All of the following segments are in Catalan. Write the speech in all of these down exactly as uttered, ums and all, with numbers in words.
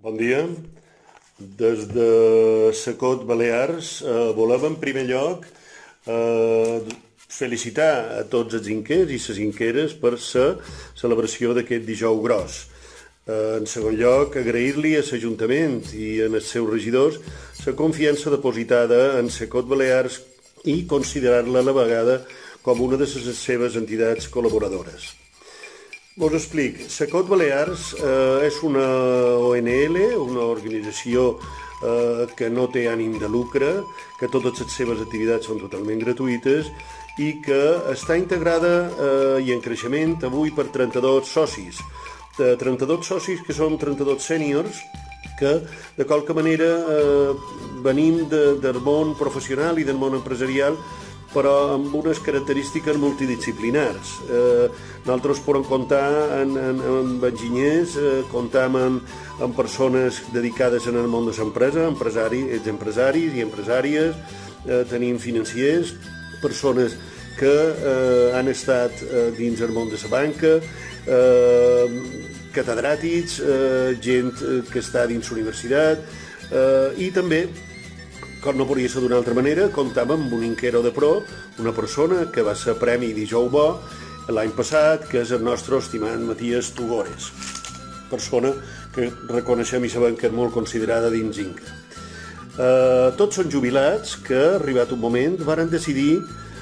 Bon dia. Des de Secot Balears eh, volem en primer lloc eh, felicitar a tots els inquers i les inqueres per la celebració d'aquest dijous gros. Eh, en segon lloc, agrair-li a l'Ajuntament i als seus regidors la confiança depositada en Secot Balears i considerar-la a la vegada com una de les seves entitats col·laboradores. Us explic. Secot Balears eh, és una O N L, una organització eh, que no té ànim de lucre, que totes les seves activitats són totalment gratuïtes i que està integrada eh, i en creixement avui per trenta-dos socis. De trenta-dos socis que són trenta-dos sèniors que de qualque manera eh, venim de, del món professional i del món empresarial, però amb unes característiques multidisciplinars. Eh, nosaltres podem comptar en, en, amb enginyers, eh, comptam amb, amb persones dedicades en el món de l'empresa, empresaris, empresaris i empresàries, eh, tenim financiers, persones que eh, han estat eh, dins el món de la banca, eh, catedràtics, eh, gent que està dins l'universitat eh, i també, com no podria ser d'una altra manera, comptàvem amb un inquero de pro, una persona que va ser premi Dijous Bo l'any passat, que és el nostre estimat Matías Tugores, persona que reconeixem i sabem que és molt considerada dins Inca. Eh, tots són jubilats que, arribat un moment, varen decidir,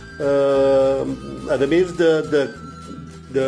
eh, a més de, de, de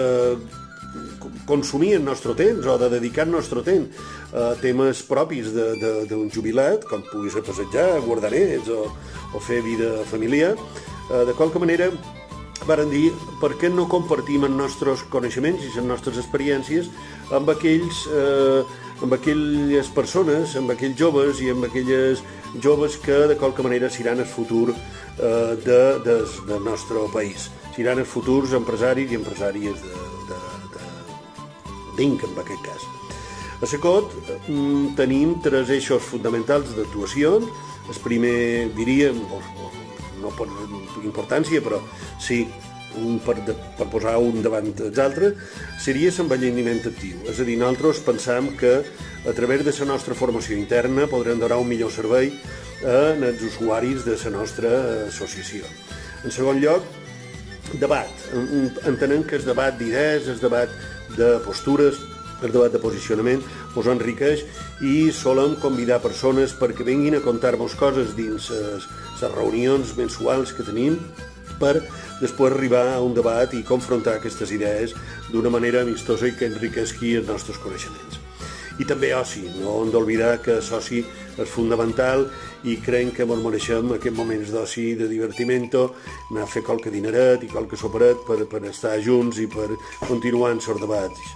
consumir el nostre temps o de dedicar el nostre temps a temes propis d'un jubilat, com pugui ser passejar, guardar nets o, o fer vida familiar, eh, de qualque manera varen dir per què no compartim els nostres coneixements i les nostres experiències amb aquells eh, amb aquelles persones, amb aquells joves i amb aquelles joves que de qualque manera seran el futur eh, de, de, del nostre país, seran els futurs empresaris i empresàries de, de, de, d'Inca, en aquest cas. A Secot mm, tenim tres eixos fonamentals d'actuació. El primer, diríem, o, o, no per importància, però sí per, de, per posar un davant dels altres, seria l'envelliment actiu. És a dir, nosaltres pensam que a través de la nostra formació interna podrem donar un millor servei als usuaris de la nostra associació. En segon lloc, debat. Entenem que el debat d'idees, el debat de postures, el debat de posicionament ens enriqueix i solem convidar persones perquè vinguin a contar-nos coses dins les reunions mensuals que tenim per després arribar a un debat i confrontar aquestes idees d'una manera amistosa i que enriquesqui els nostres coneixements. I també oci, no hem d'oblidar que l'oci és fundamental i creiem que ens mereixem aquests moments d'oci, de divertimento, anar a fer qualque dineret i qualque soperet per, per estar junts i per continuar en els debats.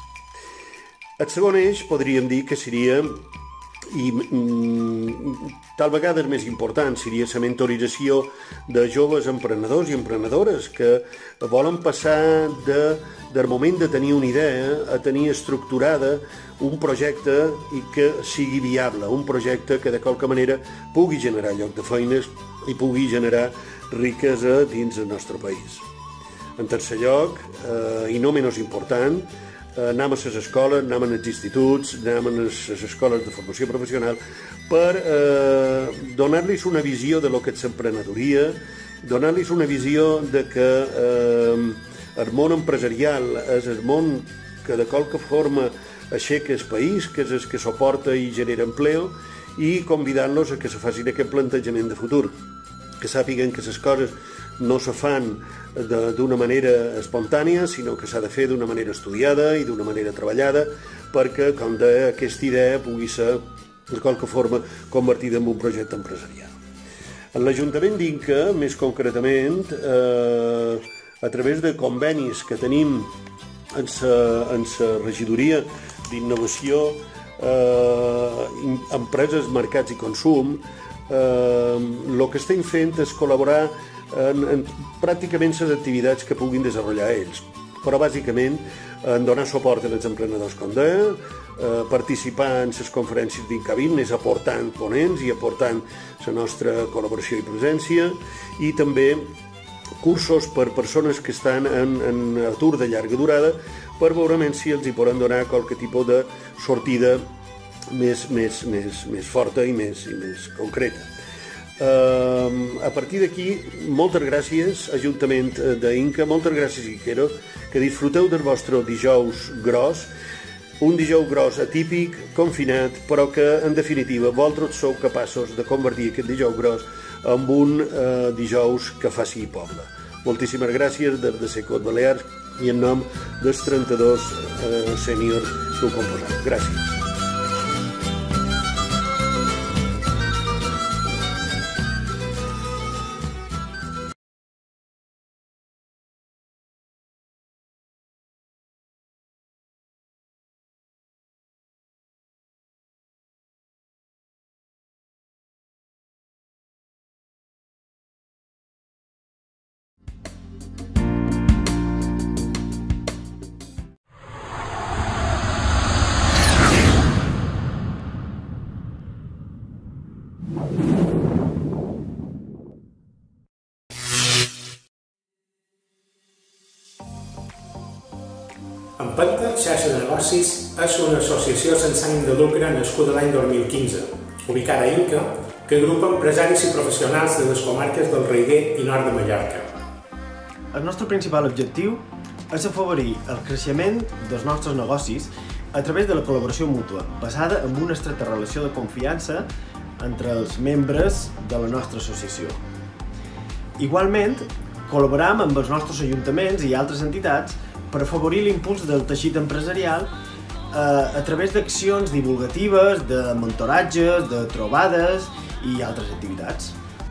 El segon eix podríem dir que seria, i mm, tal vegada el més important, seria la mentorització de joves emprenedors i emprenedores que volen passar de, del moment de tenir una idea a tenir estructurada un projecte i que sigui viable, un projecte que de qualque manera pugui generar lloc de feines i pugui generar riquesa dins del nostre país. En tercer lloc, eh, i no menys important, anem a les escoles, anem als instituts, anem a les escoles de formació professional per eh, donar-los una visió de lo que és l'emprenedoria, donar-los una visió de que eh, el món empresarial és el món que de qualque forma aixeca el país, que és el que suporta i genera empleo, i convidant-los a que se facin aquest plantejament de futur, que sàpiguen que les coses no se fan d'una manera espontània, sinó que s'ha de fer d'una manera estudiada i d'una manera treballada perquè, com deia, aquesta idea pugui ser, de qualque forma, convertida en un projecte empresarial. En l'Ajuntament d'Inca, més concretament, eh, a través de convenis que tenim en la regidoria d'innovació, eh, empreses, mercats i consum, el que estem fent és col·laborar en, en pràcticament les activitats que puguin desenvolupar ells, però bàsicament en donar suport als emprenedors, com deia, eh, participar en les conferències d'Incavin, és aportant ponents i aportant la nostra col·laboració i presència, i també cursos per persones que estan en, en atur de llarga durada per veure si els hi poden donar qualque tipus de sortida més, més, més, més forta i més, i més concreta. Uh, a partir d'aquí, moltes gràcies, Ajuntament d'Inca, moltes gràcies, Iquero, que disfruteu del vostre dijous gros, un dijous gros atípic, confinat, però que, en definitiva, vosaltres sou capaços de convertir aquest dijous gros en un uh, dijous que faci poble. Moltíssimes gràcies des de Secot Balears i en nom dels trenta-dos uh, sèniors que ho composam. Gràcies. Empenta Xarxa de Negocis és una associació sense ànim de lucre nascuda l'any dos mil quinze, ubicada a Inca, que agrupa empresaris i professionals de les comarques del Reguer i nord de Mallorca. El nostre principal objectiu és afavorir el creixement dels nostres negocis a través de la col·laboració mútua, basada en una estreta relació de confiança entre els membres de la nostra associació. Igualment, col·laboram amb els nostres ajuntaments i altres entitats per afavorir l'impuls del teixit empresarial eh, a través d'accions divulgatives, de mentoratges, de trobades i altres activitats.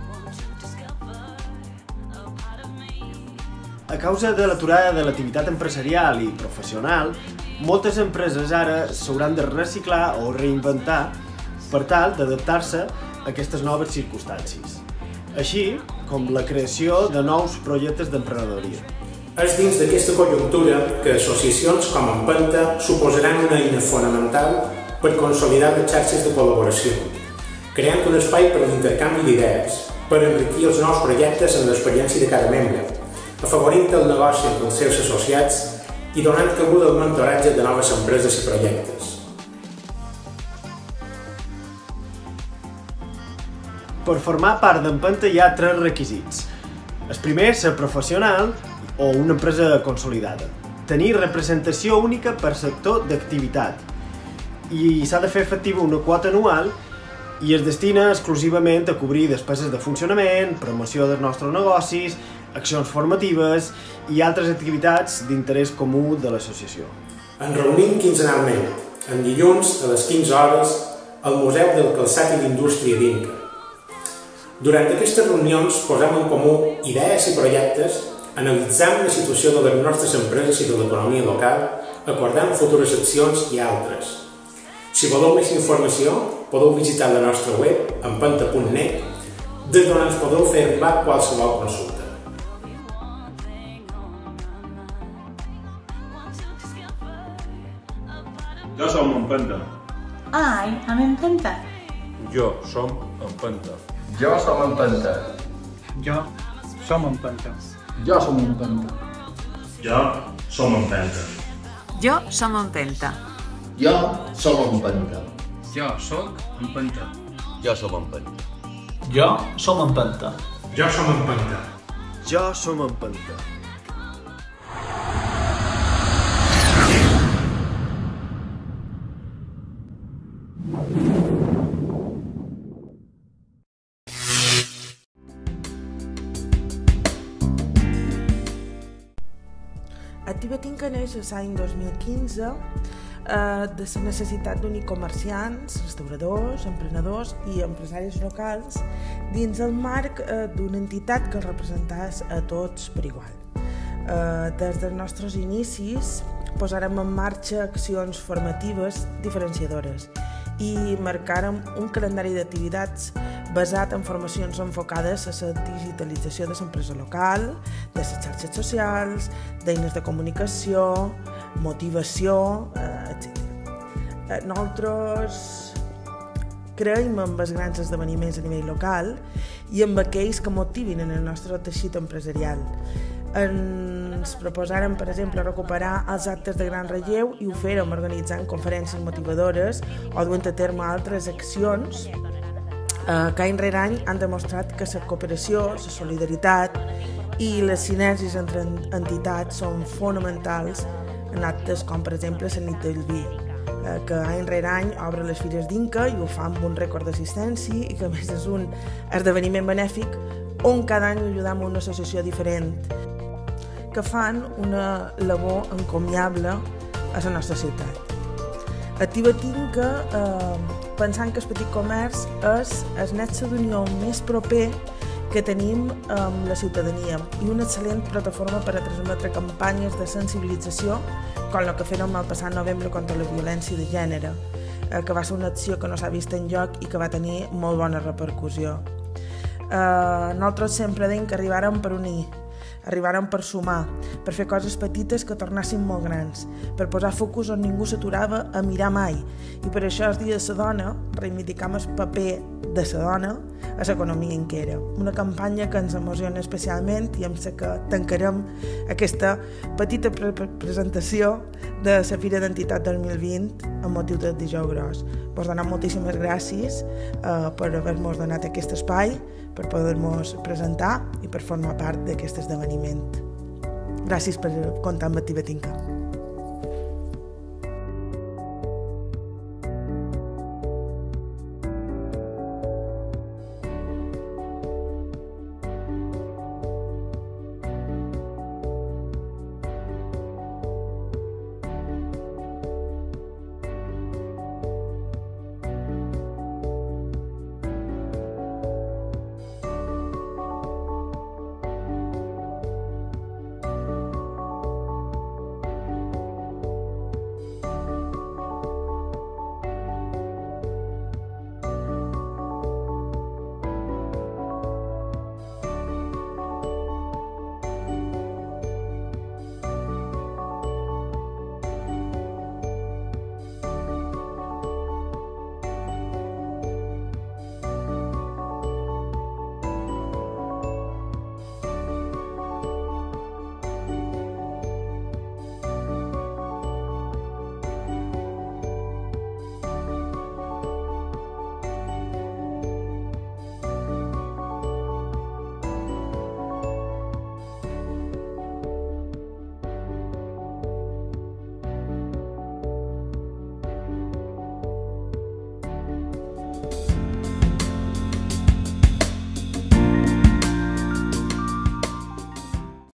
A causa de l'aturada de l'activitat empresarial i professional, moltes empreses ara s'hauran de reciclar o reinventar per tal d'adaptar-se a aquestes noves circumstàncies, així com la creació de nous projectes d'emprenedoria. És dins d'aquesta conjuntura que associacions com Empenta suposaran una eina fonamental per consolidar les xarxes de col·laboració, creant un espai per l'intercanvi d'idees, per enriquir els nous projectes en l'experiència de cada membre, afavorint el negoci entre els seus associats i donant cabuda al mentoratge de noves empreses i projectes. Per formar part d'Empenta hi ha tres requisits. El primer és ser professional o una empresa consolidada. Tenir representació única per sector d'activitat. I s'ha de fer efectiva una quota anual i es destina exclusivament a cobrir despeses de funcionament, promoció dels nostres negocis, accions formatives i altres activitats d'interès comú de l'associació. Ens reunim quinzenalment, en dilluns a les quinze hores, al Museu del Calçat i l'Indústria d'Inca. Durant aquestes reunions posem en comú idees i projectes, analitzant la situació de les nostres empreses i de l'economia local, acordant futures accions i altres. Si voleu més informació, podeu visitar la nostra web, empenta punt net, des d'on ens podeu fer arribar qualsevol consulta. Jo som Empenta. I am Empenta. Jo som Empenta. Jo som Empenta. Jo som Empenta. Jo som Empenta. Jo som Empenta. Jo som Empenta. Jo som Empenta. Jo soc Empenta. Jo som Empenta. Jo som Empenta. Jo som Empenta. Jo som Empenta. Activa't Inca neix l'any dos mil quinze eh, de la necessitat d'unir comerciants, restauradors, emprenedors i empresaris locals dins el marc eh, d'una entitat que els representàs a tots per igual. Eh, des dels nostres inicis posarem en marxa accions formatives diferenciadores i marcarem un calendari d'activitats basat en formacions enfocades a la digitalització de l'empresa local, de les xarxes socials, d'eines de comunicació, motivació, eh, etcètera. Nosaltres creiem en els grans esdeveniments a nivell local i en aquells que motivin en el nostre teixit empresarial. ens proposàrem, per exemple, recuperar els actes de gran relleu i ho fèrem organitzant conferències motivadores o duent a terme altres accions eh, que any rere any han demostrat que la cooperació, la solidaritat i les sinergies entre entitats són fonamentals en actes com, per exemple, la nit del vi, eh, que any rere any obre les fires d'Inca i ho fa amb un rècord d'assistència i que a més és un esdeveniment benèfic on cada any ajudam a una associació diferent que fan una labor encomiable a la nostra ciutat. Activa Tinca, eh, pensant que el petit comerç és el nexe d'unió més proper que tenim amb la ciutadania i una excel·lent plataforma per a transmetre campanyes de sensibilització com la que fèiem el passat novembre contra la violència de gènere, eh, que va ser una acció que no s'ha vist enlloc i que va tenir molt bona repercussió. Eh, nosaltres sempre deim que arribàrem per unir, arribàrem per sumar, per fer coses petites que tornassin molt grans, per posar focus on ningú s'aturava a mirar mai. I per això el dia de la dona reivindicam el paper de la dona a l'economia inquera. Una campanya que ens emociona especialment i amb la que tancarem aquesta petita pre presentació de la Fira d'Entitat dos mil vint amb motiu del Dijous Gros. Vos donem moltíssimes gràcies eh, per haver-nos donat aquest espai, per poder-nos presentar i per formar part d'aquest esdeveniment. Gràcies per comptar amb Activa Tinca.